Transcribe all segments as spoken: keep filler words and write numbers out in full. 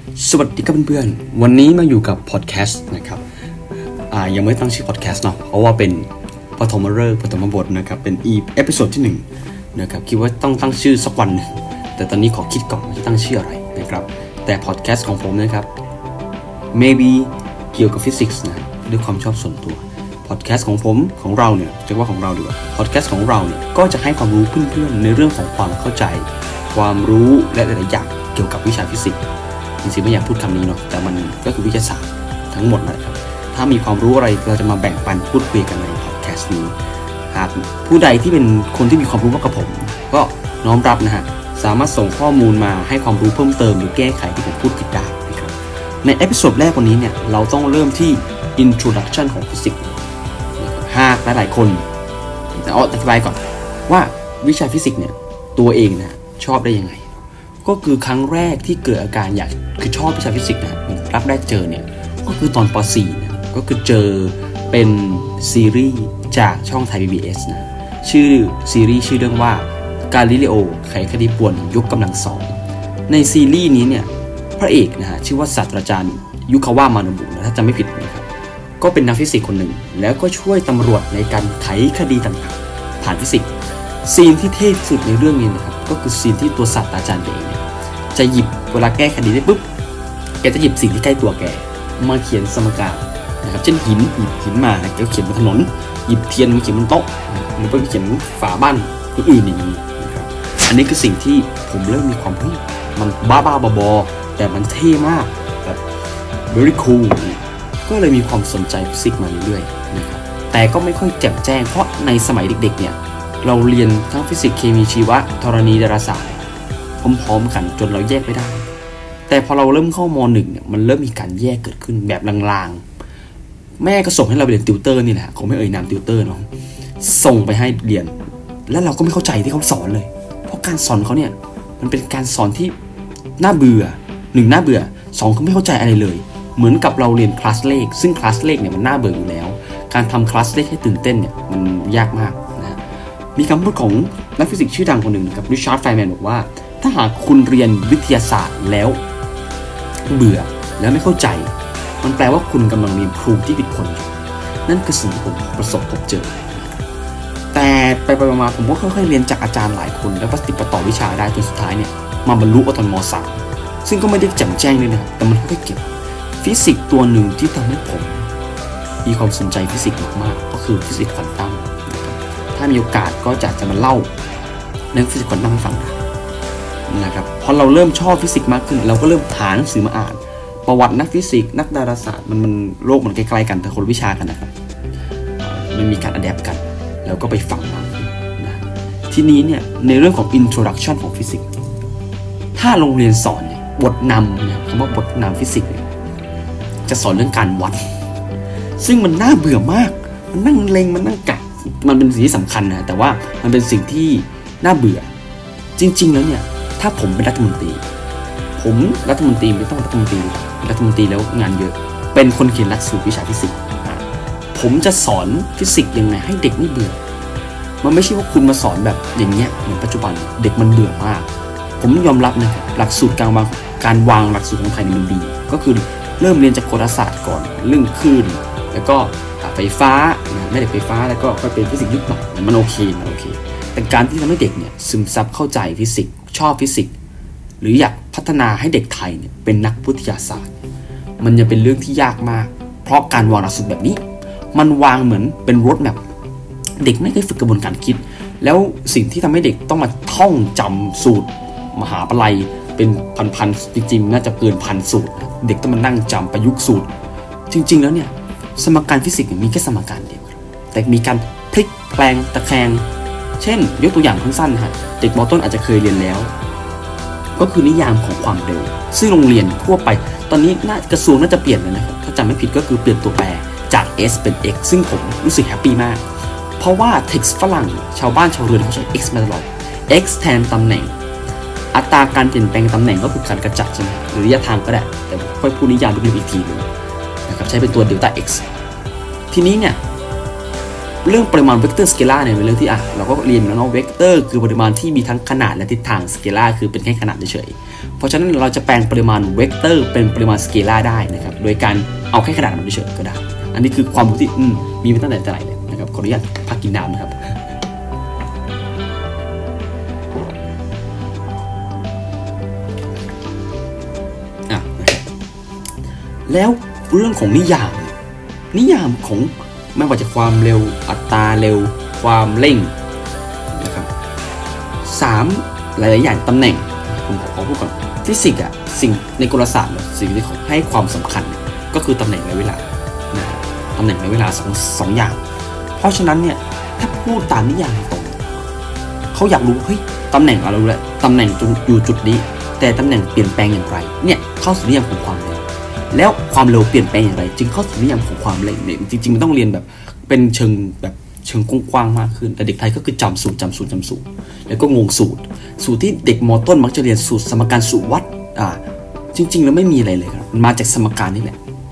สวัสดีครับเพื่อนๆวันนี้มาอยู่กับพอดแคสต์นะครับอ่ายังไม่ตั้งชื่อพอดแคสต์เนาะเพราะว่าเป็นปฐมฤกษ์ปฐมบทนะครับเป็นอีเอพิโซดที่หนึ่งนะครับคิดว่าต้องตั้งชื่อสักวันนึงแต่ตอนนี้ขอคิดก่อนว่าจะตั้งชื่ออะไรนะครับแต่พอดแคสต์ของผมนะครับ maybe เกี่ยวกับฟิสิกส์นะด้วยความชอบส่วนตัวพอดแคสต์ของผมของเราเนี่ยจะว่าของเราดีกว่าพอดแคสต์ของเราเนี่ยก็จะให้ความรู้เพื่อนๆในเรื่องของความเข้าใจความรู้และหลายๆอย่างเกี่ยวกับวิชาฟิสิกส์จริงๆไม่อยากพูดคำนี้เนาะแต่มันก็คือวิทยาศาสตร์ทั้งหมดนะครับถ้ามีความรู้อะไรเราจะมาแบ่งปันพูดคุยกันในพอดแคสต์นี้หากผู้ใดที่เป็นคนที่มีความรู้มากกว่าผมก็น้อมรับนะฮะสามารถส่งข้อมูลมาให้ความรู้เพิ่มเติมหรือแก้ไขที่ผมพูดผิดได้นะครับในเอพิโซดแรกวันนี้เนี่ยเราต้องเริ่มที่ introduction ของฟิสิกส์หากหลายๆคนแต่เอาอธิบายก่อนว่าวิชาฟิสิกส์เนี่ยตัวเองนะชอบได้ยังไงก็คือครั้งแรกที่เกิดอาการอยากคือชอบวิชาฟิสิกส์นะรับแรกเจอเนี่ยก็คือตอนป .สี่ นะก็คือเจอเป็นซีรีส์จากช่องไทย พี บี เอส นะชื่อซีรีส์ชื่อเรื่องว่ากาลิเลโอไขคดีป่วนยุคกำลังสองในซีรีส์นี้เนี่ยพระเอกนะฮะชื่อว่าศาสตราจารย์ยุคาวะมาโนบุนะถ้าจำไม่ผิดนะครับก็เป็นนักฟิสิกส์คนหนึ่งแล้วก็ช่วยตำรวจในการไขคดีต่างๆผ่านฟิสิกส์ซีนที่เท่สุดในเรื่องนี้นะครับก็คือซีนที่ตัวศาสตราจารย์เองเนี่ยจะหยิบเวลาแก้คดีได้ปุ๊บแกจะหยิบสิ่งที่ใกล้ตัวแกมาเขียนสมการนะครับเช่นหินหยิบหินมาแกเขียนบนถนนหยิบเทียนมาเขียนบนโต๊ะหรือไปเขียนฝาบ้านคนอื่นอย่างนี้นะครับอันนี้คือสิ่งที่ผมเริ่มมีความเฮ้ยมันบ้าๆบอๆแต่มันเท่มากแบบ very cool ก็เลยมีความสนใจฟิสิกส์มาเรื่อยๆนะครับแต่ก็ไม่ค่อยแจ่มแจ้งเพราะในสมัยเด็กๆเนี่ยเราเรียนทั้งฟิสิกส์เคมีชีวะธรณีดาราศาสตร์พร้อมๆกันจนเราแยกไม่ได้แต่พอเราเริ่มเข้ามอหนึ่งเนี่ยมันเริ่มมีการแยกเกิดขึ้นแบบลางๆแม่ก็ส่งให้เราไปเรียนติวเตอร์นี่แหละคงไม่เอ่ยนามติวเตอร์เนาะส่งไปให้เรียนแล้วเราก็ไม่เข้าใจที่เขาสอนเลยเพราะการสอนเขาเนี่ยมันเป็นการสอนที่น่าเบื่อหนึ่งน่าเบื่อสองเขาไม่เข้าใจอะไรเลยเหมือนกับเราเรียนคลาสเลขซึ่งคลาสเลขเนี่ยมันน่าเบื่ออยู่แล้วการทำคลาสเลขให้ตื่นเต้นเนี่ยมันยากมากนะมีคำพูดของนักฟิสิกส์ชื่อดังคนหนึ่งกับริชาร์ดไฟแมนบอกว่าถ้าหากคุณเรียนวิทยาศาสตร์แล้วเบื่อแล้วไม่เข้าใจมันแปลว่าคุณกำลังเรียนครูที่ผิดคนนั่นคือสิ่งที่ผมประสบพบเจอแต่ไปไปมาผมก็ค่อยๆเรียนจากอาจารย์หลายคนแล้วปฏิบัติต่อวิชาได้จนสุดท้ายเนี่ยมาบรรลุตอนม.สาม ซึ่งก็ไม่ได้แจ่มแจ้งเลยนะแต่มันค่อยๆเก็บฟิสิกส์ตัวหนึ่งที่ทำให้ผมมีความสนใจฟิสิกส์มากๆก็คือฟิสิกส์ควอนตัมถ้ามีโอกาสก็จะจะมาเล่าเรื่องฟิสิกส์ควอนตัมให้ฟังนะครับพอเราเริ่มชอบฟิสิกส์มากขึ้นเราก็เริ่มหาหนังสือมาอ่านประวัตินักฟิสิกส์นักดาราศาสตร์มันมันโลกมันใกล้ๆกันแต่คนวิชากันนะครับมันมีการอะแดปกันแล้วก็ไปฟังมานะทีนี้เนี่ยในเรื่องของ introduction ของฟิสิกส์ถ้าโรงเรียนสอนเนี่ยบทนำเนี่ยคำว่าบทนำฟิสิกส์จะสอนเรื่องการวัดซึ่งมันน่าเบื่อมากมันนั่งเล็งมันนั่งกัดมันเป็นสิ่งที่สำคัญนะแต่ว่ามันเป็นสิ่งที่น่าเบื่อจริงๆแล้วเนี่ยถ้าผมเป็นรัฐมนตรีผมรัฐมนตรีไม่ต้องรัฐมนตรีรัฐมนตรีแล้วงานเยอะเป็นคนเขียนหลักสูตรวิชาฟิสิกส์ผมจะสอนฟิสิกส์ยังไงให้เด็กไม่เบื่อมันไม่ใช่ว่าคุณมาสอนแบบอย่างเงี้ยเหมือนปัจจุบันเด็กมันเบื่อมากผมยอมรับนะครับหลักสูตรการวางการวางหลักสูตรของไทยมันดีก็คือเริ่มเรียนจากโหราศาสตร์ก่อนเรื่องคลื่นแล้วก็ไฟฟ้าแม่เหล็กไฟฟ้าแล้วก็ค่อยเป็นฟิสิกส์ยุคใหม่มันโอเคมันโอเคแต่การที่ทำให้เด็กเนี่ยซึมซับเข้าใจฟิสิกส์ชอบฟิสิกส์หรืออยากพัฒนาให้เด็กไทยเนี่ยเป็นนักวิทยาศาสตร์มันจะเป็นเรื่องที่ยากมากเพราะการวางหลักสูตรแบบนี้มันวางเหมือนเป็นโรดแมพเด็กไม่เคยฝึกกระบวนการคิดแล้วสิ่งที่ทำให้เด็กต้องมาท่องจำสูตรมหาปลัยเป็นพันๆจริงๆน่าจะเกินพันสูตรเด็กต้องมานั่งจำประยุกต์สูตรจริงๆแล้วเนี่ยสมการฟิสิกส์มีแค่สมการเดียวแต่มีการพลิกแปลงตะแคงเช่นยกตัวอย่างสั้นๆนะฮะเด็กม.ต้นอาจจะเคยเรียนแล้วก็คือนิยามของความเร็วซึ่งโรงเรียนทั่วไปตอนนี้น่ากระทรวงน่าจะเปลี่ยนเลยนะครับถ้าจำไม่ผิดก็คือเปลี่ยนตัวแปรจาก s เป็น x ซึ่งผมรู้สึกแฮปปี้มากเพราะว่า text ฝรั่งชาวบ้านชาวเรือนเขาใช้ x มาตลอด x แทนตำแหน่งอัตราการเปลี่ยนแปลงตำแหน่งก็คือการกระจัดใช่ไหมหรือระยะทางก็ได้แต่ค่อยพูดนิยามดูอีกทีนึงนะครับใช้เป็นตัว delta x ทีนี้เนี่ยเรื่องปริมาณเวกเตอร์สเกลาร์เนี่ยเป็นเรื่องที่อ่ะเราก็เรียนแล้วเนาะเวกเตอร์คือปริมาณที่มีทั้งขนาดและทิศทางสเกลาร์คือเป็นแค่ขนาดเฉยๆเพราะฉะนั้นเราจะแปลงปริมาณเวกเตอร์เป็นปริมาณสเกลาร์ได้นะครับโดยการเอาแค่ขนาดมันเฉยๆก็ได้อันนี้คือความรู้ที่มีมาตั้งแต่ไหนเลยนะครับขออนุญาตพักกินน้ำนะครับอ่ะแล้วเรื่องของนิยามนิยามของไม่ว่าจะความเร็วอัตราเร็วความเร่งนะครับสามหลายๆอย่างตำแหน่งผมขอพูดก่อนฟิสิกส์อ่ะสิ่งในกลศาสตร์สิ่งที่เขาให้ความสำคัญก็คือตำแหน่งและเวลานะตำแหน่งและเวลาสองสองอย่างเพราะฉะนั้นเนี่ยถ้าพูดตามนิยามตรงเขาอยากรู้เฮ้ยตำแหน่งเรารู้แล้วตำแหน่งอยู่จุดนี้แต่ตำแหน่งเปลี่ยนแปลงอย่างไรเนี่ยเข้าสู่นิยามของความเร็วแล้วความเร็วเปลี่ยนแปลงอย่างไรจึงเข้าสู่นิยามของความเร่งเนี่ยจริงๆมันต้องเรียนแบบเป็นเชิงแบบเชิงกว้างๆมากขึ้นแต่เด็กไทยก็คือจำสูตรจำสูตรจำสูตรแล้วก็งงสูตรสูตรที่เด็กม.ต้นมักจะเรียนสูตรสมการสูตรวัดอ่าจริงๆแล้วไม่มีอะไรเลยครับมันมาจากสมการนี่แหละ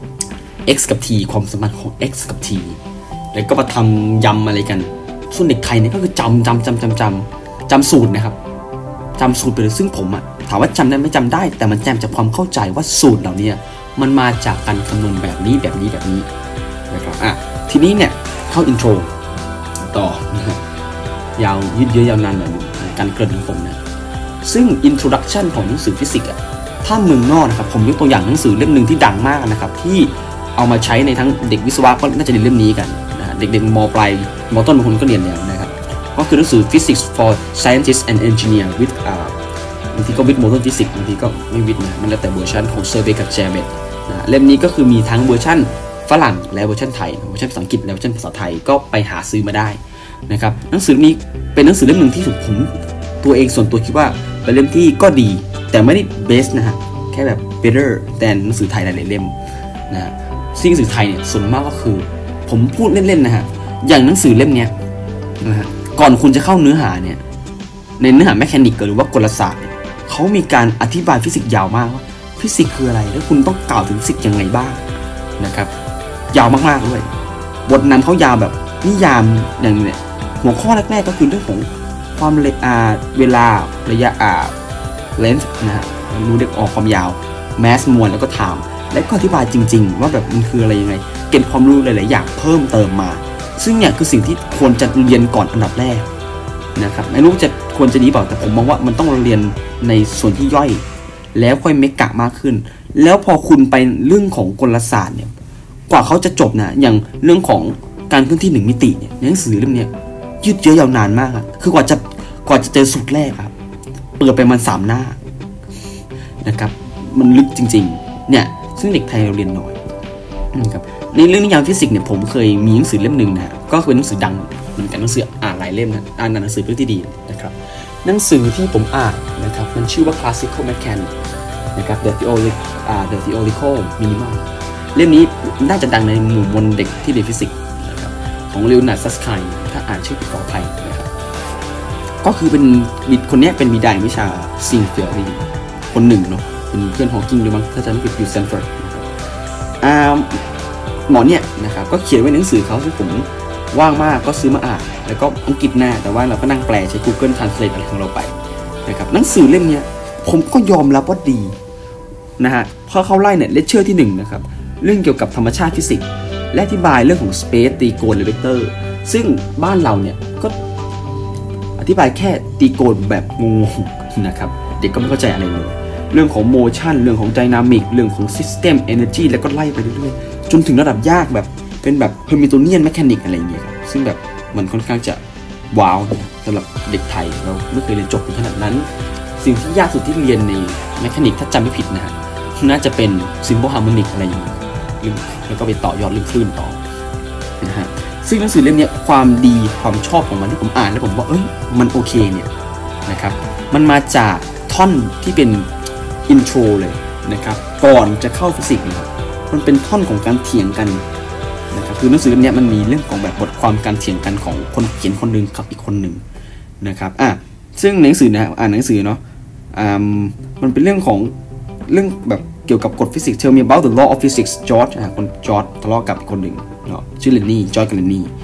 x กับ t ความสัมพันธ์ของ x กับ t แล้วก็มาทำยำอะไรกันส่วนเด็กไทยเนี่ยก็คือจำจำจำจำจำจำสูตรนะครับจำสูตรไปเลยซึ่งผมอะถามว่าจำได้ไม่จำได้แต่มันจำจากความเข้าใจว่าสูตรเหล่านี้มันมาจากการคำนวณแบบนี้แบบนี้แบบนี้นะครับอ่ะทีนี้เนี่ยเข้าอินโทรต่อนะครับยาวยืดเยื้อยาวนานเหมือนการเกริ่นของผมนะซึ่ง introduction ของหนังสือฟิสิกส์อ่ะถ้าเมืองนอกนะครับผมยกตัวอย่างหนังสือเล่มหนึ่งที่ดังมากนะครับที่เอามาใช้ในทั้งเด็กวิศวะก็น่าจะเรียนเล่มนี้กันนะเด็กๆม.ปลายม.ต้นบางคนก็เรียนแล้วนะครับก็คือหนังสือ Physics for Scientists and Engineers with อ่าบางทีก็วิทย์ modern physics บางทีก็ไม่วิทย์นะมันแล้วแต่เวอร์ชันของเซอร์เบย์กับแจเมตนะเล่มนี้ก็คือมีทั้งเวอร์ชันฝรั่งและเวอร์ชันไทยเวอร์ชันภาษาอังกฤษและเวอร์ชันภาษาไทยก็ไปหาซื้อมาได้นะครับหนังสือนี้เป็นหนังสือเล่มหนึ่งที่ผมตัวเองส่วนตัวคิดว่าเป็นเล่มที่ก็ดีแต่ไม่ได้ best นะฮะแค่แบบ better แต่หนังสือไทยหลายๆเล่มนะซึ่งหนังสือไทยเนี่ยส่วนมากก็คือผมพูดเล่นๆนะฮะอย่างหนังสือเล่มเนี้ยนะฮะก่อนคุณจะเข้าเนื้อหาเนี่ยในเนื้อหาแมคานิกหรือว่ากลศาสตร์เขามีการอธิบายฟิสิกส์ยาวมากว่าฟิสิกส์คืออะไรแล้วคุณต้องกล่าวถึงฟิสิกส์ยังไงบ้างนะครับยาวมากๆด้วยบทนำเขายาวแบบนิยามอย่างเนี่ยหัวข้อแรกๆก็คือเรื่องของความเวลาระยะอ่า length นะฮะรู้เด็กออกความยาว mass มวลแล้วก็ time และก็อธิบายจริงๆว่าแบบมันคืออะไรยังไงเก็บความรู้หลายๆอย่างเพิ่มเติมมาซึ่งเนี่ยคือสิ่งที่ควรจะเรียนก่อนอันดับแรกนะครับไม่รู้จะควรจะดีเปล่าแต่ผมมองว่ามันต้องเรียนในส่วนที่ย่อยแล้วค่อยเมกะมากขึ้นแล้วพอคุณไปเรื่องของกลศาสตร์เนี่ยกว่าเขาจะจบนะอย่างเรื่องของการเคลื่อนที่หนึ่งมิติเนี่ยหนังสือเล่มนี้ยืดเยื้อยาวนานมากครับคือกว่าจะกว่าจะเจอสูตรแรกครับเปิดไปมันสามหน้านะครับมันลึกจริงๆเนี่ยซึ่งเด็กไทยเราเรียนน้อยนะครับในเรื่องนิยามฟิสิกส์เนี่ยผมเคยมีหนังสือเล่มหนึ่งนะก็คือหนังสือดังเหมือนกันหนังสืออ่านหลายเล่มนะอ่านหนังสือเรื่องที่ดีนะครับหนังสือที่ผมอ่านนะครับมันชื่อว่า Classical Mechanics นะครับ The Theory อ่า The Theoretical Minimum เล่มนี้น่าจะดังในหมู่มวลเด็กที่เรียนฟิสิกส์นะครับของเลโอนาร์ด ซัสไคน์ถ้าอ่านชื่อเป็นขออภัยนะครับก็คือเป็นบิดคนนี้เป็นบิดาวิชาซิงเทอรีคนหนึ่งเนาะเป็นเพื่อนฮอว์กิงด้วยมั้งถ้าจำไม่ผิดอยู่สแตนฟอร์ดอ่าหมอเนี่ยนะครับก็เขียนไว้ในหนังสือเขาซึ่งผมว่างมากก็ซื้อมาอ่านแล้วก็อังกฤษหน้าแต่ว่าเราก็นั่งแปลใช้ Google Translate อะไรของเราไปนะครับหนังสือเล่มนี้ผมก็ยอมรับว่าดีนะฮะพอเขาไล่เนี่ยเลคเชอร์ที่หนึ่งนะครับเรื่องเกี่ยวกับธรรมชาติฟิสิกส์และอธิบายเรื่องของ space ตรีโกณหรือเวกเตอร์ซึ่งบ้านเราเนี่ยก็อธิบายแค่ตรีโกณแบบงงๆนะครับเด็กก็ไม่เข้าใจอะไรเลยเรื่องของ motion เรื่องของ dynamic เรื่องของ system energy แล้วก็ไล่ไปเรื่อยๆจนถึงระดับยากแบบเป็นแบบ Hamiltonian mechanics อะไรอย่างเงี้ยครับซึ่งแบบมันค่อนข้างจะว้าวสำหรับเด็กไทยเราไม่เคยเรียนจบขนาดนั้นสิ่งที่ยากสุดที่เรียนใน mechanics ถ้าจำไม่ผิดนะฮะน่าจะเป็น simple harmonic อะไรอย่างเงี้ยแล้วก็ไปต่อยอดเรื่องคลื่นต่อนะฮะซึ่งหนังสือเล่มนี้ความดีความชอบของมันที่ผมอ่านแล้วผมว่าเอ้ยมันโอเคเนี่ยนะครับมันมาจากท่อนที่เป็น intro เลยนะครับก่อนจะเข้าฟิสิกส์นะครับมันเป็นท่อนของการเถียงกันนะครับคือหนังสือเล่มนี้มันมีเรื่องของแบบบทความการเถียงกันของคนเขียนคนนึงกับอีกคนนึงนะครับอ่ะซึ่งหนังสือนะอ่านหนังสือเนาะอ่ามันเป็นเรื่องของเรื่องแบบเกี่ยวกับกฎฟิสิกส์ Tell me about the law of physics George อ่ะคนจอร์จทะเลาะกับอีกคนหนึ่งเนาะชื่อเลนนี่จอร์จกับเลนนี่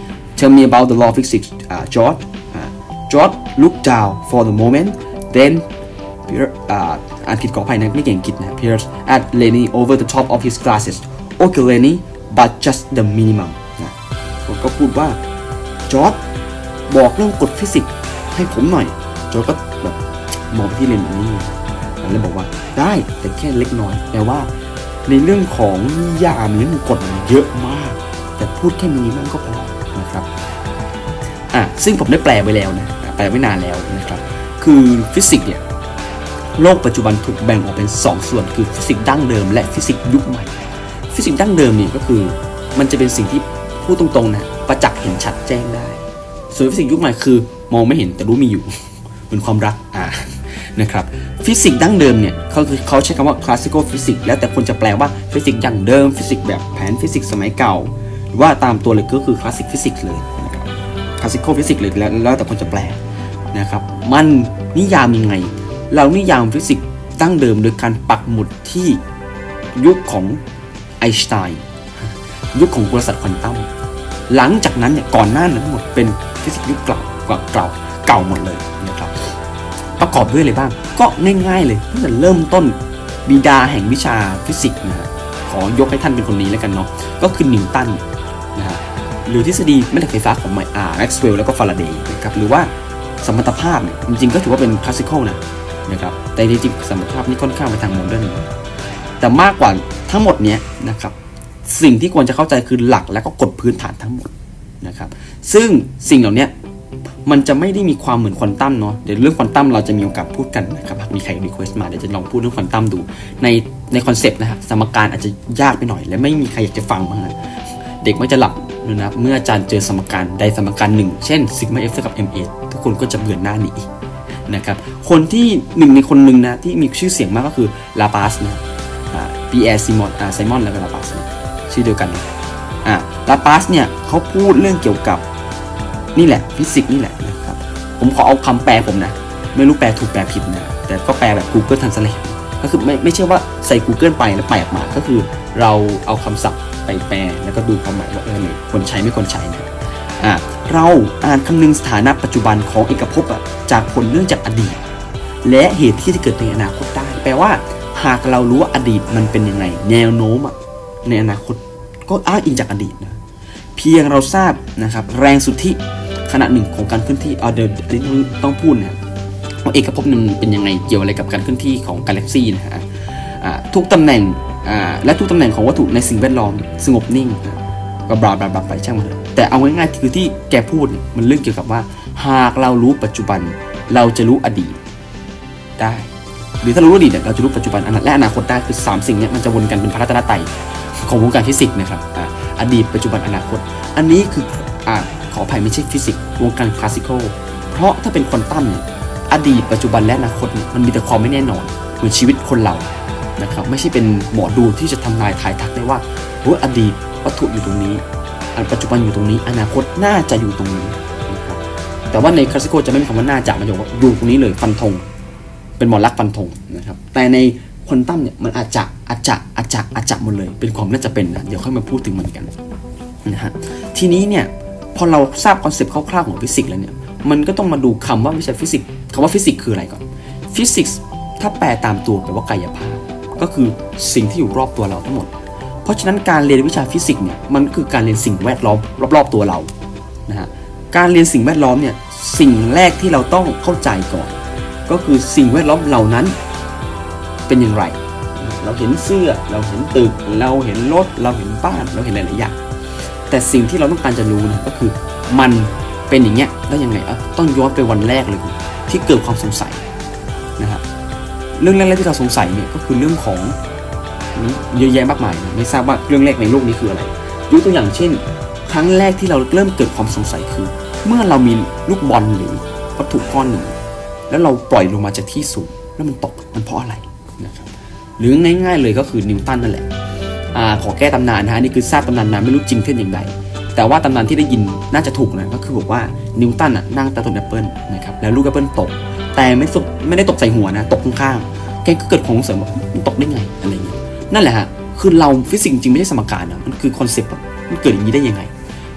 tell me about the law of physics uh, George uh, George looked down for the moment then uh, อ่านผิดขออภัยนะไม่เก่งกิจนะ Pierce at Lenny over the top of his glasses okay Lenny but just the minimum นะผมก็พูดว่าจอร์จบอกเรื่องกฎฟิสิกส์ให้ผมหน่อยจอร์จก็แบบมองไปที่เลนนี่แล้วบอกว่าได้แต่แค่เล็กน้อยแปลว่าในเรื่องของนิยามเรื่องกฎเยอะมากแต่พูดแค่มินิมัมก็พอนะครับอ่ะซึ่งผมได้แปลไปแล้วนะแปลไว้นานแล้วนะครับคือฟิสิกส์เนี่ยโลกปัจจุบันถูกแบ่งออกเป็นสองส่วนคือฟิสิกส์ดั้งเดิมและฟิสิกส์ยุคใหม่ฟิสิกส์ดั้งเดิมนี่ก็คือมันจะเป็นสิ่งที่พูดตรงๆนะประจักษ์เห็นชัดแจ้งได้ส่วนฟิสิกส์ยุคใหม่คือมองไม่เห็นแต่รู้มีอยู่เหมือนความรักอ่านะครับฟิสิกส์ดั้งเดิมเนี่ยเขาคือเขาใช้คำว่า classical physics แล้วแต่คนจะแปลว่าฟิสิกส์ดั้งเดิมฟิสิกส์แบบแผนฟิสิกส์สมัยเก่าหรือว่าตามตัวเลยก็คือ classic physics เลยนะครับ classical physics เลยแล้วแล้วแต่คนจะแปลนะครับมันนิยามยังไงเรานิยามฟิสิกส์ดั้งเดิมโดยการปักหมุดที่ยุคของไอน์สไตน์ยุคของกลศาสตร์ควอนตัมหลังจากนั้นเนี่ยก่อนหน้านั้นหมดเป็นฟิสิกส์ยุคเก่าเก่าเก่าหมดเลยนะครับประกอบด้วยอะไรบ้างก็ง่ายๆเลยตั้งแต่เริ่มต้นบิดาแห่งวิชาฟิสิกส์นะฮะขอยกให้ท่านเป็นคนนี้แล้วกันเนาะก็คือนิวตันนะฮะหรือทฤษฎีแม่เหล็กไฟฟ้าของแม็กซ์เวลล์แล้วก็ฟาราเดย์นะครับหรือว่าสมรรถภาพเนี่ยจริงๆก็ถือว่าเป็นคลาสสิคอลนะนะครับแต่จริงๆสมรรถภาพนี่ค่อนข้างไปทางโมเดิร์นแต่มากกว่าทั้งหมดเนี้ยนะครับสิ่งที่ควรจะเข้าใจคือหลักและก็กฎพื้นฐานทั้งหมดนะครับซึ่งสิ่งเหล่านี้มันจะไม่ได้มีความเหมือนควอนตัมเนาะเดี๋ยวเรื่องควอนตัมเราจะมีโอกาสพูดกันนะครับหากมีใครรีเควสต์มาเดี๋ยวจะลองพูดเรื่องควอนตัมดูในในคอนเซปต์นะครับสมการอาจจะยากไปหน่อยและไม่มีใครอยากจะฟังมั้งนะเด็กมักจะหลับนะครับเมื่ออาจารย์เจอสมการใดสมการหนึ่งเช่นซิกมา F เท่ากับ เอ็ม เอ ทุกคนก็จะเบื่อหน้าหนีนะครับคนที่หนึ่งในคนหนึ่งนะที่มีชื่อเสียงมากก็คือลาปาสนะปีแอร์ซิมอนอ่าไซมอนแล้วก็ลาปาสชื่อเดียวกันอ่าลาปาสเนี่ยเขาพูดเรื่องเกี่ยวกับนี่แหละฟิสิกส์นี่แหละนะครับผมขอเอาคำแปลผมนะไม่รู้แปลถูกแปลผิดนะแต่ก็แปลแบบ Google Translate ก็คือไม่ไม่ใช่ว่าใส่ Google ไปแล้วแปลออกมาก็คือเราเอาคำศัพท์ไปแปลแล้วก็ดูความหมายว่าเออเนี่ยควรใช้ไม่ควรใช้นะอ่าเราอ่านคำนึงสถานะปัจจุบันของเอกภพอ่ะจากผลเนื่องจากอดีตและเหตุที่จะเกิดในอนาคตได้แปลว่าหากเรารู้ว่าอดีตมันเป็นยังไงแนวโน้มอ่ะในอนาคตก็อ้างอิงจากอดีตนะเพียงเราทราบนะครับแรงสุทธิขณะหนึ่งของการเคลื่อนที่เอาเดี๋ยวอันนี้ต้องพูดนะว่าเอกภพมันเป็นยังไงเกี่ยวอะไรกับการเคลื่อนที่ของกาแล็กซี่นะฮะทุกตำแหน่งและทุกตำแหน่งของวัตถุในสิ่งแวดล้อมสงบนิ่งก็บลาบลาบลาไปช่างมันแต่เอาง่ายๆคือที่แกพูดมันเรื่องเกี่ยวกับว่าหากเรารู้ปัจจุบันเราจะรู้อดีตได้หรือถ้ารู้อดีตเราจะรู้ปัจจุบันและอนาคตได้คือสามสิ่งนี้มันจะวนกันเป็นพระรัตนตรัยของวงการฟิสิกส์นะครับอดีตปัจจุบันอนาคตอันนี้คืออ่าขออภัยไม่ใช่ฟิสิกส์วงการคลาสสิคอลเพราะถ้าเป็นควอนตัมเนี่ยอดีตปัจจุบันและอนาคตเนี่ยมันมีแต่ความไม่แน่นอนเหมือนชีวิตคนเรานะครับไม่ใช่เป็นหมอดูที่จะทำนายทายทักได้ว่าว่าอดีตวัตถุอยู่ตรงนี้ปัจจุบันอยู่ตรงนี้อนาคตน่าจะอยู่ตรงนี้นะครับแต่ว่าในคลาสสิคอลจะไม่มีคำว่าน่าจะมาอยู่ว่าอยู่ตรงนี้เลยฟันธงเป็นหมอลักษณ์ฟันธงนะครับแต่ในควอนตัมเนี่ยมันอาจจะอาจจะอาจจะอาจจะหมดเลยเป็นความน่าจะเป็นนะเดี๋ยวค่อยมาพูดถึงมันกันนะฮะทีนี้เนี่ยพอเราทราบคอนเซปต์คร่าวๆของฟิสิกส์แล้วเนี่ยมันก็ต้องมาดูคำว่าวิชาฟิสิกส์คำว่าฟิสิกส์คืออะไรก่อนฟิสิกส์ถ้าแปลตามตัวแปลว่ากายภาพก็คือสิ่งที่อยู่รอบตัวเราทั้งหมดเพราะฉะนั้นการเรียนวิชาฟิสิกส์เนี่ยมันคือการเรียนสิ่งแวดล้อมรอบๆตัวเรานะฮะการเรียนสิ่งแวดล้อมเนี่ยสิ่งแรกที่เราต้องเข้าใจก่อนก็คือสิ่งแวดล้อมเหล่านั้นเป็นอย่างไรเราเห็นเสื้อเราเห็นตึกเราเห็นรถเราเห็นบ้านเราเห็นหลายๆอย่างแต่สิ่งที่เราต้องการจะรู้นะก็คือมันเป็นอย่างเงี้ยได้ยังไงอ่ะต้องย้อนไปวันแรกเลยที่เกิดความสงสัยนะฮะเรื่องแรกๆที่เราสงสัยเนี่ยก็คือเรื่องของเยอะแยะมากมายนะไม่ทราบว่าเรื่องแรกในโลกนี้คืออะไรยกตัวอย่างเช่นครั้งแรกที่เราเริ่มเกิดความสงสัยคือเมื่อเรามีลูกบอลหรือวัตถุก้อนหนึ่งแล้วเราปล่อยลงมาจากที่สูงแล้วมันตกมันเพราะอะไรนะครับหรือง่ายๆเลยก็คือนิวตันนั่นแหละอ่าขอแก้ตำนานนะฮะนี่คือทราบตำนานมาไม่รู้จริงเท็จอย่างไรแต่ว่าตำนานที่ได้ยินน่าจะถูกนะก็คือบอกว่านิวตันอ่ะนั่งใต้ต้นแอปเปิลนะครับแล้วลูกแอปเปิลตกแต่ไม่ตกไม่ได้ตกใส่หัวนะตกข้างๆแกก็เกิดความสงสัยว่ามันตกได้ไงอะไรอย่างเงี้ยนั่นแหละฮะคือเราฟิสิกส์จริงไม่ใช่สมการนะมันคือคอนเซ็ปต์มันเกิดอย่างนี้ได้ยังไง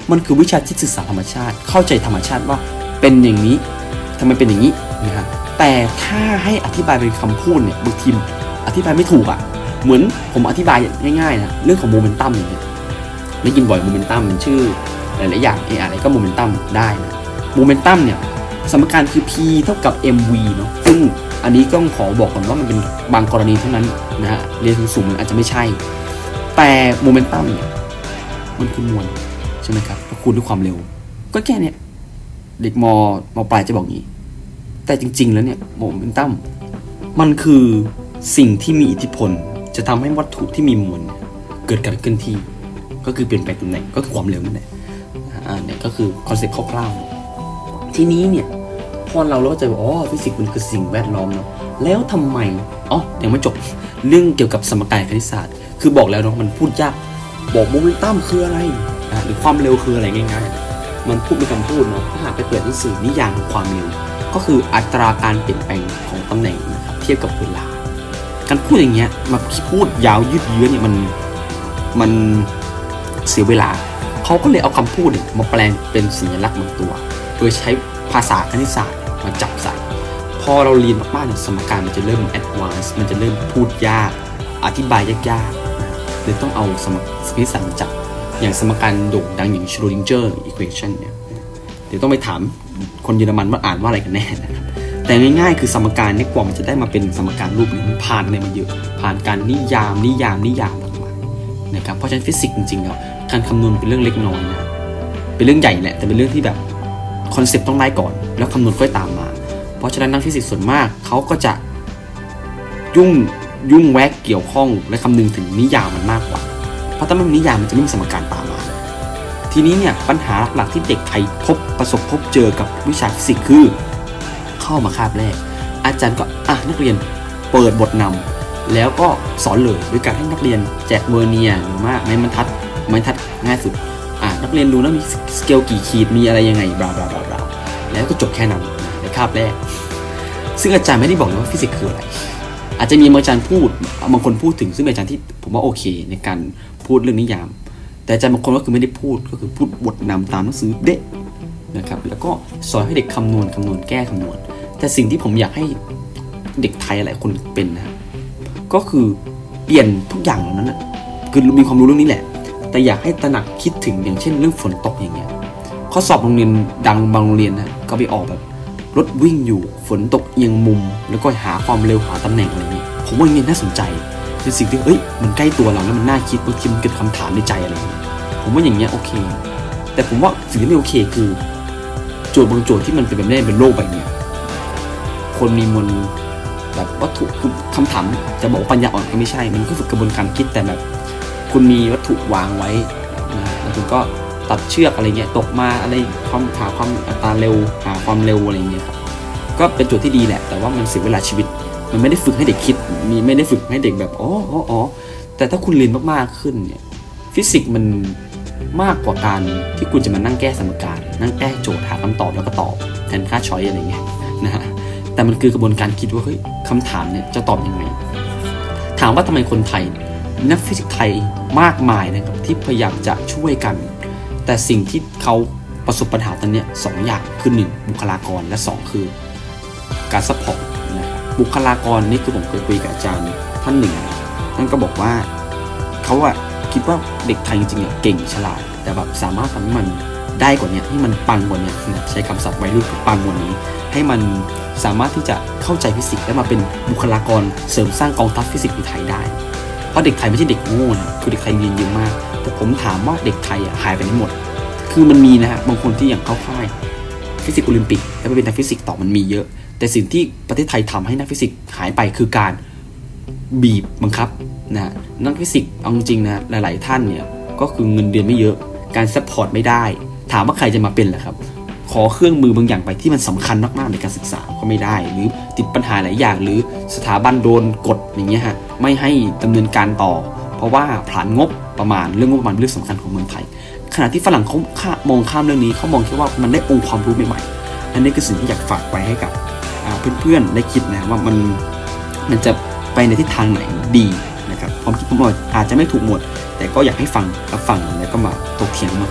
มันคือวิชาที่ศึกษาธรรมชาติเข้าใจธรรมชาติว่าเป็นอย่างนี้ทำไมเป็นอย่างนี้นะฮะแต่ถ้าให้อธิบายเป็นคำพูดเนี่ยบางทีอธิบายไม่ถูกอ่ะเหมือนผมอธิบายง่ายๆนะเรื่องของโมเมนตัมอย่างเงี้ยได้ยินบ่อยโมเมนตัมมันชื่อหลายๆอย่างเออะไรก็โมเมนตัมได้นะโมเมนตัมเนี่ยสมการคือ P เท่ากับ เอ็ม วี เนาะซึ่งอันนี้ต้องขอบอกก่อนว่ามันเป็นบางกรณีเท่านั้นนะฮะเรียนสูงๆมันอาจจะไม่ใช่แต่โมเมนตัมเนี่ยมันคือมวลใช่ไหมครับถ้าคูณด้วยความเร็วก็แค่เนี้ยเด็กมมปลายจะบอกงี้แต่จริงๆแล้วเนี่ยโมเมนตัมมันคือสิ่งที่มีอิทธิพลจะทำให้วัตถุที่มีมวลเกิดการเคลื่อนที่ก็คือเปลี่ยนแปลงตำแหน่งก็คือความเร็วนั่นแหละอ่าเนี่ยก็คือคอนเซ็ปต์คร่าวๆทีนี้เนี่ยพอเราเข้าใจว่าอ๋อฟิสิกส์มันคือสิ่งแวดล้อมเนาะแล้วทำไมอ๋อยังไม่จบเรื่องเกี่ยวกับสมการคณิตศาสตร์คือบอกแล้วเนาะมันพูดยากบอกโมเมนตัมคืออะไรอ่าหรือความเร็วคืออะไรง่ายๆมันพูดเป็นคำพูดเนาะถ้าหากไปเปิดหนังสือนิยามของความเร็วก็คืออัตราการเปลี่ยนแปลงของตำแหน่งนะครับเทียบกับเวลาการพูดอย่างเงี้ยมาพูดยาวยืดเยื้อเนี่ยมันมันเสียเวลาเขาก็เลยเอาคำพูดเนี่ยมาแปลงเป็นสัญลักษณ์บางตัวโดยใช้ภาษาคณิตศาสตร์มาจับใส่พอเราเรียนมากๆเนี่ยสมการมันจะเริ่มแอดวานซ์มันจะเริ่มพูดยากอธิบายยากๆเลยต้องเอาสมการคณิตศาสตร์มาจับอย่างสมการโด่งดังอย่าง Schrödinger equation เนี่ยเดี๋ยวต้องไปถามคนเยอรมันว่าอ่านว่าอะไรกันแน่นะครับแต่ง่ายๆคือสมการนี้กว่ามันจะได้มาเป็นสมการรูปนี้มันผ่านอะไรมาเยอะผ่านการนิยามนิยามนิยามนะครับเพราะฉะนั้นฟิสิกส์จริงๆแล้วการคำนวณเป็นเรื่องเล็กน้อยนะเป็นเรื่องใหญ่แหละแต่เป็นเรื่องที่แบบคอนเซ็ปต์ต้องได้ก่อนแล้วคำนวณค่อยตามมาเพราะฉะนั้นนักฟิสิกส์ส่วนมากเขาก็จะยุ่งยุ่งแวกเกี่ยวข้องและคำนึงถึงนิยามมันมากกว่าเพราะถ้าไม่มีนิยามมันจะไม่มีสมการตามมาทีนี้เนี่ยปัญหาหลักๆที่เด็กไทยพบประสบพบเจอกับวิชาฟิสิกส์คือเข้ามาคาบแรกอาจารย์ก็อ่ะนักเรียนเปิดบทนำแล้วก็สอนเลยด้วยการให้นักเรียนแจกเวอร์เนียร์หรือว่าไม้บรรทัดไม้บรรทัดง่ายสุดอ่ะนักเรียนดูแล้วมีสเกลกี่ขีดมีอะไรยังไงบลาบลาบลาบลาแล้วก็จบแค่นั้นในคาบแรกซึ่งอาจารย์ไม่ได้บอกว่าฟิสิกส์คืออะไรอาจจะมีอาจารย์พูดบางคนพูดถึงซึ่งเป็นอาจารย์ที่ผมว่าโอเคในการพูดเรื่องนิยามแต่อาจารย์บางคนก็คือไม่ได้พูดก็คือพูดบทนำตามหนังสือเด็กนะครับแล้วก็สอนให้เด็กคำนวณคำนวณแก้คำนวณแต่สิ่งที่ผมอยากให้เด็กไทยหลายคนเป็นนะก็คือเปลี่ยนทุกอย่างเหล่านั้นนะคือมีความรู้เรื่องนี้แหละแต่อยากให้ตระหนักคิดถึงอย่างเช่นเรื่องฝนตกอย่างเงี้ยข้อสอบโรงเรียนดังบางโรงเรียนนะก็ไปออกแบบรถวิ่งอยู่ฝนตกเอียงมุมแล้วก็หาความเร็วหาตำแหน่งอะไรเงี้ยผมว่าอย่างนี้น่าสนใจเป็นสิ่งที่เอ้ยมันใกล้ตัวเราแล้วมันน่าคิดบางทีมันเกิดคำถามในใจอะไรเงี้ยผมว่าอย่างเงี้ยโอเคแต่ผมว่าสิ่งที่ไม่โอเคคือโจทย์บางโจทย์ที่มันเป็นแบบนี้เป็นโลกใบนี้คนมีมวลแบบวัตถุคือคำถามจะบอกว่าปัญญาอ่อนก็ไม่ใช่มันก็ฝึกกระบวนการคิดแต่แบบคุณมีวัตถุวางไว้นะแล้วคุณก็ตัดเชือกอะไรเงี้ยตกมาอะไรความหาความอัตราเร็วหาความเร็วอะไรเงี้ยครับก็เป็นโจทย์ที่ดีแหละแต่ว่ามันเสียเวลาชีวิตมันไม่ได้ฝึกให้เด็กคิดมีไม่ได้ฝึกให้เด็กแบบอ๋ออ๋ออ๋อแต่ถ้าคุณเรียนมากๆขึ้นเนี่ยฟิสิกส์มันมากกว่าการที่คุณจะมานั่งแก้สมการนั่งแก้โจทย์หาคำตอบแล้วก็ตอบแทนค่าช้อยอะไรเงี้ยนะฮะแต่มันคือกระบวนการคิดว่าเฮ้ยคำถามเนี่ยจะตอบยังไงถามว่าทำไมคนไทยนักฟิสิกส์ไทยมากมายนะครับที่พยายามจะช่วยกันแต่สิ่งที่เขาประสบปัญหาตอนนี้สองอย่างคือหนึ่งบุคลากรและสองคือการซัพพอร์ตนะครับบุคลากรนี่คือผมเคยคุยกับอาจารย์ท่านหนึ่งท่านก็บอกว่าเขาอะคิดว่าเด็กไทยจริงๆเก่งฉลาดแต่แบบสามารถทำให้มันได้กว่านี้ให้มันปังกว่านี้ใช้คำศัพท์วัยรุ่นคือปังกว่านี้ให้มันสามารถที่จะเข้าใจฟิสิกส์และมาเป็นบุคลากรเสริมสร้างกองทัพฟิสิกส์ในไทยได้เพราะเด็กไทยไม่ใช่เด็กโง่นะคือเด็กไทยเรียนเยอะมากแต่ผมถามว่าเด็กไทยหายไปไหนหมดคือมันมีนะฮะบางคนที่อย่างเข้าค่ายฟิสิกส์โอลิมปิกแล้วไปเป็นนักฟิสิกส์ต่อมันมีเยอะแต่สิ่งที่ประเทศไทยทำให้นักฟิสิกส์หายไปคือการบีบบังคับนะนักฟิสิกส์เอาจริงนะหลายๆท่านเนี่ยก็คือเงินเดือนไม่เยอะการซัพพอร์ตไม่ได้ถามว่าใครจะมาเป็นล่ะครับขอเครื่องมือบางอย่างไปที่มันสำคัญมากๆในการศึกษาก็ไม่ได้หรือติดปัญหาหลายอย่างหรือสถาบันโดนกดอย่างเงี้ยฮะไม่ให้ดำเนินการต่อเพราะว่าผลาญงบประมาณเรื่องงบประมาณเรื่องสำคัญของเมืองไทยขณะที่ฝรั่งเขามองข้ามเรื่องนี้เขามองแค่ว่ามันได้องค์ความรู้ใหม่ๆอันนี้คือสิ่งที่อยากฝากไว้ให้กับเพื่อนๆได้คิดนะว่ามันมันจะไปในทิศทางไหนดีนะครับความคิดผมอาจจะไม่ถูกหมดแต่ก็อยากให้ฟังรับฟังแล้วก็มาถกเถียงมา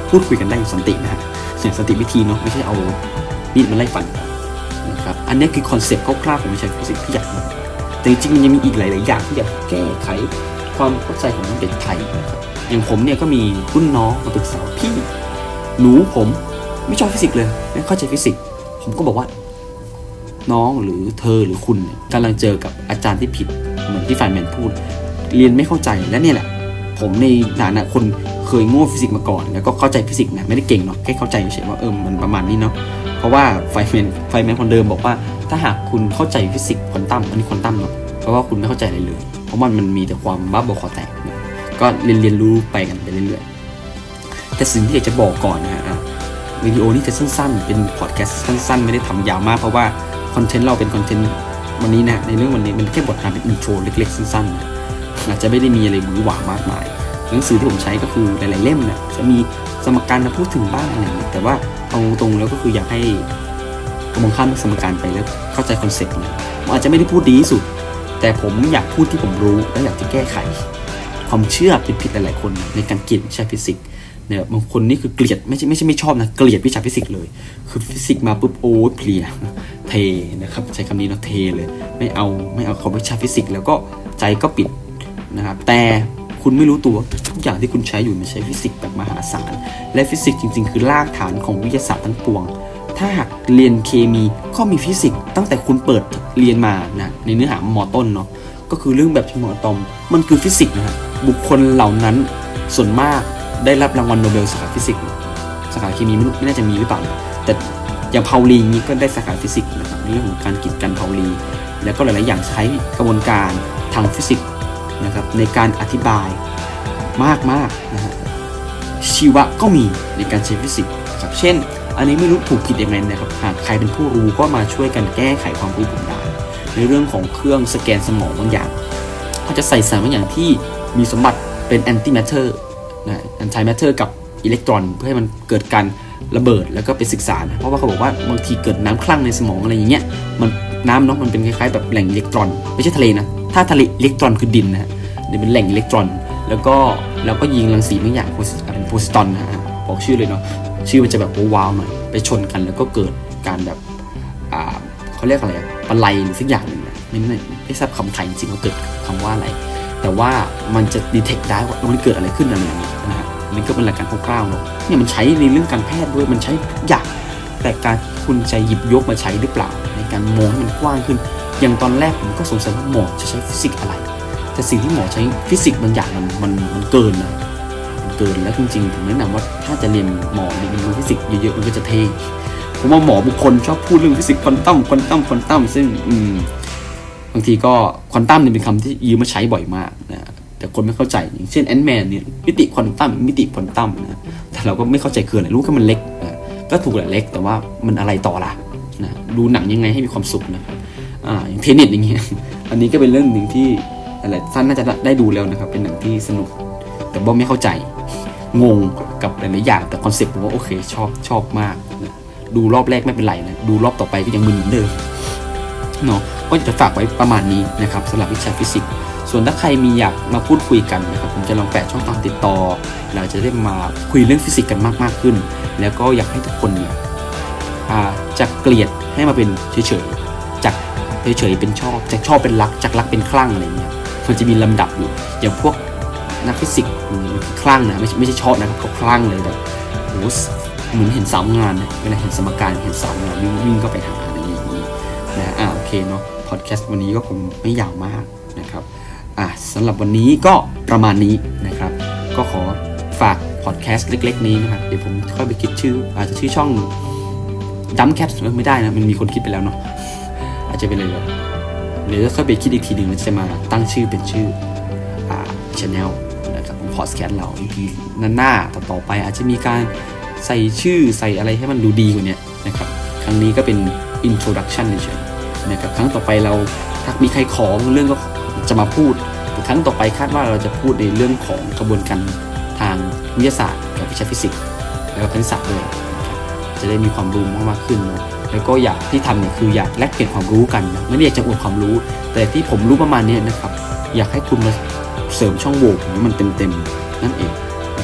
พูดคุยกันได้อย่างสันตินะฮะเสียงสันติวิธีเนาะไม่ใช่เอามีดมาไล่ฟันนะครับอันนี้คือคอนเซ็ปต์คร่าวๆของวิชาฟิสิกส์ที่อยากแต่จริงๆมันยังมีอีกหลายๆอย่างที่อยากแก้ไขความเข้าใจของเด็กไทยนะครับอย่างผมเนี่ยก็มีรุ่นน้องมาปรึกษาพี่หนูผมไม่ชอบฟิสิกส์เลยไม่เข้าใจฟิสิกส์ผมก็บอกว่าน้องหรือเธอหรือคุณกำลังเจอกับอาจารย์ที่ผิดเหมือนที่แฟนแมนพูดเรียนไม่เข้าใจและเนี่ยแหละผมในฐานะคนเคยโง่ฟิสิกส์มาก่อนแล้วก็เข้าใจฟิสิกส์นะไม่ได้เก่งหรอกแค่เข้าใจเฉยๆว่าเออมันประมาณนี้เนาะเพราะว่าไฟแมนไฟแมนคนเดิมบอกว่าถ้าหากคุณเข้าใจฟิสิกส์ควอนตัมอันนี้ควอนตัมเนาะเพราะว่าคุณไม่เข้าใจอะไรเลยเพราะมันมันมีแต่ความบ้าบอคอแตกนะก็เรียนเรียนรู้ไปกันไปเรื่อยๆแต่สิ่งที่อยากจะบอกก่อนนะฮะวิดีโอนี้จะสั้นๆเป็นพอดแคสต์สั้นๆไม่ได้ทำยาวมากเพราะว่าคอนเทนต์เราเป็นคอนเทนต์วันนี้นะในเรื่องวันนี้มันแค่บทความเป็นอินโทรเล็กๆสั้นๆนะอาจจะไม่ได้มีอะไรหวือหวามากมายหนังสือที่ผมใช้ก็คือหลายๆเล่มนะจะมีสมการมาพูดถึงบ้างอะไรอย่างเงี้ยแต่ว่าเอาตรงแล้วก็คืออยากให้มองข้ามสมการไปแล้วเข้าใจคอนเซ็ปต์นะผมอาจจะไม่ได้พูดดีที่สุดแต่ผมอยากพูดที่ผมรู้และอยากจะแก้ไขความเชื่อผิดๆหลายๆคนในการเกลียดวิชาฟิสิกส์เนี่ยบางคนนี่คือเกลียดไม่ใช่ไม่ใช่ไม่ชอบนะเกลียดวิชาฟิสิกส์เลยคือฟิสิกส์มาปุ๊บโอ้เพลียเทนะครับใช้คำนี้เนาะเทเลยไม่เอาไม่เอาเขาวิชาฟิสิกส์แล้วก็ใจก็ปิดนะครับแต่คุณไม่รู้ตัวทุกอย่างที่คุณใช้อยู่มันใช้ฟิสิกส์แบบมหาศาลและฟิสิกส์จริงๆคือรากฐานของวิทยาศาสตร์ทั้งปวงถ้าหากเรียนเคมีก็มีฟิสิกส์ตั้งแต่คุณเปิดเรียนมานะในเนื้อหามอต้นเนาะก็คือเรื่องแบบชิมอะตอมมันคือฟิสิกส์นะฮะบุคคลเหล่านั้นส่วนมากได้รับรางวัลโนเบลสาขาฟิสิกส์สาขาเคมีไม่รู้ไม่น่าจะมีหรือเปล่าแต่อย่างเผาลีนี้ก็ได้สาขาฟิสิกส์นะครับเรื่องของการกีดกันเผาลีแล้วก็หลายๆอย่างใช้กระบวนการทางฟิสิกส์นะครับในการอธิบายมากๆนะฮะชีวะก็มีในการใช้ฟิสิกส์ครับเช่นอันนี้ไม่รู้ถูกผิดยังไงนะครับหากใครเป็นผู้รู้ก็มาช่วยกันแก้ไขความรู้ผมได้ในเรื่องของเครื่องสแกนสมองบางอย่างเขาจะใส่สารบางอย่างที่มีสมบัติเป็นแอนติแมทเทอร์นะแอนตี้แมทเทอร์กับอิเล็กตรอนเพื่อให้มันเกิดการระเบิดแล้วก็ไปศึกษานะเพราะว่าเขาบอกว่าบางทีเกิดน้ำคลั่งในสมองอะไรอย่างเงี้ยมันน้ำเนาะมันเป็นคล้ายๆแบบแหล่งอิเล็กตรอนไม่ใช่ทะเลนะถ้าทะเลอิเล็กตรอนคือดินนะฮะนี่เป็นแหล่งอิเล็กตรอนแล้วก็แล้วก็ยิงรังสีบางอย่างเป็นโพซิตรอนนะฮะบอกชื่อเลยเนาะชื่อมันจะแบบว้าวหน่อยไปชนกันแล้วก็เกิดการแบบอ่าเขาเรียกอะไรปะไลหรือสักอย่างหนึ่งนะไม่ไม่ไม่ทราบคำไทยจริงๆว่าเกิดคำว่าอะไรแต่ว่ามันจะดีเทคได้ว่ามันเกิดอะไรขึ้นอะไรอย่างนี้นะฮะนี่ก็เป็นหลักการคร่าวๆเนาะเนี่ยมันใช้ในเรื่องการแพทย์ด้วยมันใช้ทุกอย่างแต่การคุณจะหยิบยกมาใช้หรือเปล่าในการมองให้มันกว้างขึ้นอย่างตอนแรกผมก็สงสัยว่าหมอจะใช้ฟิสิกส์อะไรแต่สิ่งที่หมอใช้ฟิสิกส์บางอย่างมันมันมันเกินนะมันเกินแล้วจริงๆผมแนะนำว่าถ้าจะเรียนหมอเรียนรู้ฟิสิกส์เยอะๆมันก็จะเท่ผมว่าหมอบุคคลชอบพูดเรื่องฟิสิกส์ควอนตัมควอนตัมควอนตัมซึ่งอืมบางทีก็ควอนตัมเนี่ยเป็นคำที่ยืมมาใช้บ่อยมากนะแต่คนไม่เข้าใจอย่างเช่นแอนด์แมนเนี่ยมิติควอนตัมมิติควอนตัมนะแต่เราก็ไม่เข้าใจคืออะไรรู้แค่มันเล็กก็ถูกแหละเล็กแต่ว่ามันอะไรต่อล่ะนะดูหนังยังไงให้มีความสุขนะครับอ่าอย่างเทเน็ตอย่างเงี้ยอันนี้ก็เป็นเรื่องหนึ่งที่อะไรท่านน่าจะได้ดูแล้วนะครับเป็นหนังที่สนุกแต่บ่ไม่เข้าใจงงกับหลายๆอย่างแต่คอนเซ็ปต์ผมว่าโอเคชอบชอบมากนะดูรอบแรกไม่เป็นไรนะดูรอบต่อไปก็ยังมึนเหมือนเดิมเนาะก็จะฝากไว้ประมาณนี้นะครับสำหรับวิชาฟิสิกส์ส่วนถ้าใครมีอยากมาพูดคุยกันนะครับผมจะลองแปะช่องทางติดต่อเราจะได้มาคุยเรื่องฟิสิกส์กันมากมากขึ้นแล้วก็อยากให้ทุกคนเนี่ยจากเกลียดให้มาเป็นเฉยๆจากเฉยๆเป็นชอบจากชอบเป็นรักจากรักเป็นคลั่งอะไรเงี้ยมันจะมีลำดับอยู่อย่างพวกนักฟิสิกส์คลั่งนะไม่ไม่ใช่ชอบนะครับเขาคลั่งเลยแบบโอ้เหมือนเห็นสาวงานเวลาเห็นสมการเห็นสาวงานวิ่งวิ่งก็ไปหาอะไรอย่างนี้นะอ่าโอเคเนาะพอดแคสต์วันนี้ก็คงไม่ยาวมากนะครับอ่ะสำหรับวันนี้ก็ประมาณนี้นะครับก็ขอฝากพอดแคสต์เล็กๆนี้นะครับเดี๋ยวผมค่อยไปคิดชื่ออาจจะชื่อช่องดัมแคปไม่ได้นะมันมีคนคิดไปแล้วเนาะอาจจะเป็นอะไรแบบเดี๋ยวจะค่อยไปคิดอีกทีหนึ่งมันจะมาตั้งชื่อเป็นชื่ออ่า channel นะครับของพอดแคสต์เราอีพีหน้าๆต่อๆไปอาจจะมีการใส่ชื่อใส่อะไรให้มันดูดีกว่านี้นะครับครั้งนี้ก็เป็น introduction เฉยๆนะครับครั้งต่อไปเราถ้ามีใครของเรื่องก็จะมาพูดครั้งต่อไปคาดว่าเราจะพูดในเรื่องของกระบวนการทางวิทยาศาสตร์กับวิชาฟิสิกส์แล้วก็คณิตศาสตร์ด้วยจะได้มีความรู้มากขึ้นนะแล้วก็อยากที่ทำเนี่ยคืออยากแลกเปลี่ยนความรู้กันนะไม่ได้อยากจะอวดความรู้แต่ที่ผมรู้ประมาณนี้นะครับอยากให้คุณมาเสริมช่องโหว่ให้มันเต็มๆนั่นเองนะครับ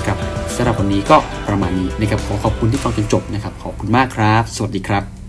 สำหรับวันนี้ก็ประมาณนี้นะครับขอขอบคุณที่ฟังจนจบนะครับขอบคุณมากครับสวัสดีครับ